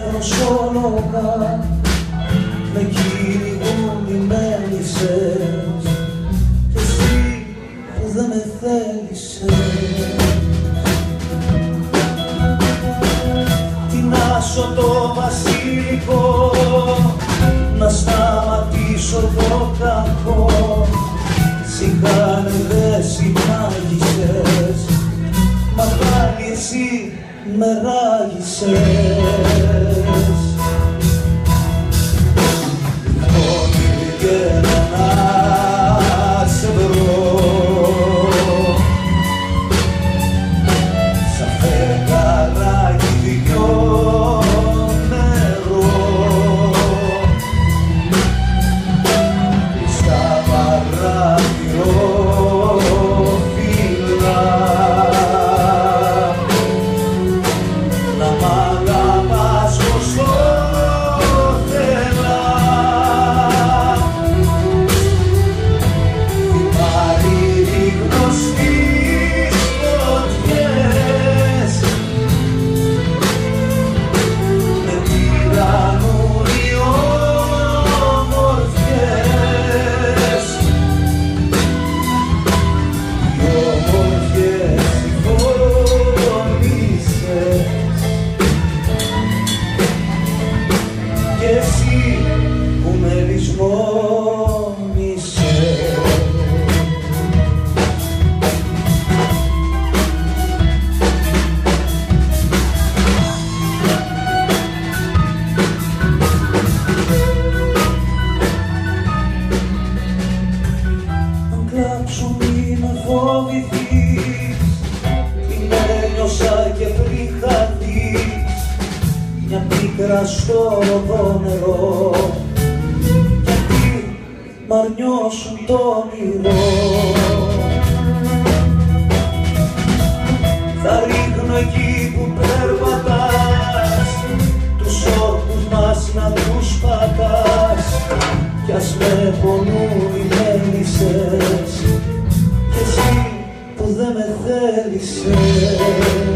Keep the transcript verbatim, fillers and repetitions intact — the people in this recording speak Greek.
νευροσόλογα με κυνηγούν οι μέλισσες κι εσύ που δεν με θέλησες. Τεινάσω το βασίλικο να σταματήσω το κακό. Σιγάνε δε συνάγησες, μα πάλι εσύ με ράγισες. Ό,τι βγαίνω να σε βρω σαν φεγγαράκι δυο νερό στα παράθυρο Μη με φοβηθείς, την ένιωσα και πριν χαθείς μια πίκρα στο οδό νερό γιατί μ' αρνιώσουν το όνειρο. Θα ρίχνω εκεί που περπατάς τους όρκους μας να τους πατάς κι ας με πονούν οι μέλισσες κι εσύ που δεν με θέλησες.